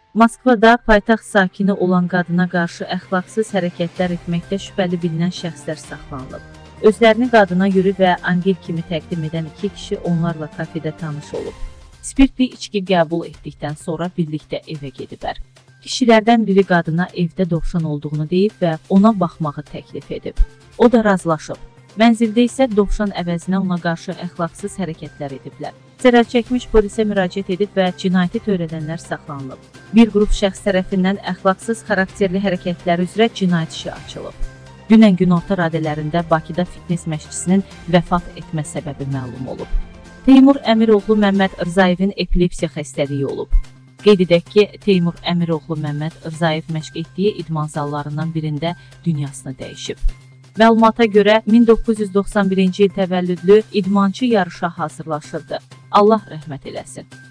Moskvada paytaxt sakini olan qadına qarşı əxlaqsız hərəkətlər etməkdə şübhəli bilinən şəxslər saxlanılıb. Özlərini qadına yürü və Angel kimi təqdim edən iki kişi onlarla kafedə tanış olub. Spirtli içki qəbul etdikdən sonra birlikdə evə gediblər. Kişilərdən biri qadına evdə dovşan olduğunu deyib və ona baxmağı təklif edib. O da razılaşıb. Mənzildə isə dovşan əvəzinə ona qarşı əxlaqsız hərəkətlər ediblər. Zərər çəkmiş polisə müraciət edib və cinayəti törədənlər saxlanılıb. Bir qrup şəxs tərəfindən əxlaqsız xarakterli hərəkətlər üzrə cinayət işi açılıb. Dünən günorta radələrində Bakıda fitness məşqçisinin vəfat etmə səbəbi məlum olub. Teymur Əmiroğlu Məmməd Rzaevin epilepsiya xəstəliyi olub. Qeyd edək ki, Teymur Əmiroğlu Məmməd Rzaev məşq etdiyi idman zallarından birində dünyasını dəyişib. Məlumata görə 1991-ci il təvəllüdlü idmançı yarışa hazırlaşırdı. Allah rəhmət eləsin.